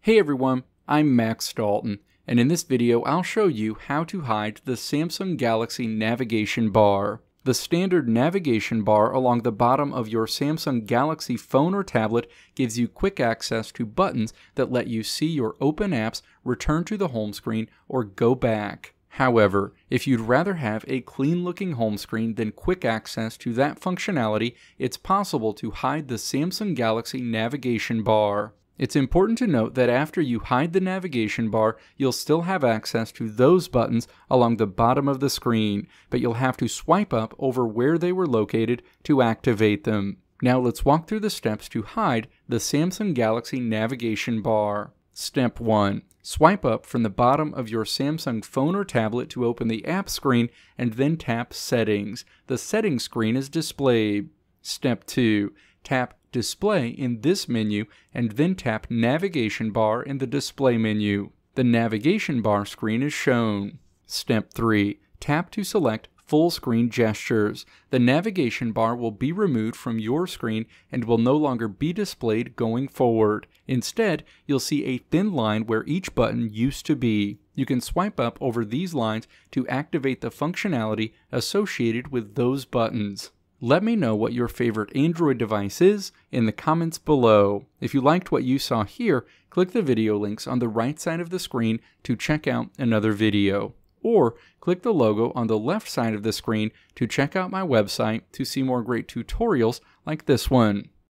Hey everyone, I'm Max Dalton, and in this video I'll show you how to hide the Samsung Galaxy navigation bar. The standard navigation bar along the bottom of your Samsung Galaxy phone or tablet gives you quick access to buttons that let you see your open apps, return to the home screen, or go back. However, if you'd rather have a clean-looking home screen than quick access to that functionality, it's possible to hide the Samsung Galaxy navigation bar. It's important to note that after you hide the navigation bar, you'll still have access to those buttons along the bottom of the screen, but you'll have to swipe up over where they were located to activate them. Now let's walk through the steps to hide the Samsung Galaxy navigation bar. Step 1. Swipe up from the bottom of your Samsung phone or tablet to open the app screen and then tap Settings. The settings screen is displayed. Step 2. Tap Display in this menu and then tap Navigation Bar in the display menu. The navigation bar screen is shown. Step 3. Tap to select full screen gestures. The navigation bar will be removed from your screen and will no longer be displayed going forward. Instead, you'll see a thin line where each button used to be. You can swipe up over these lines to activate the functionality associated with those buttons. Let me know what your favorite Android device is in the comments below. If you liked what you saw here, click the video links on the right side of the screen to check out another video. Or click the logo on the left side of the screen to check out my website to see more great tutorials like this one.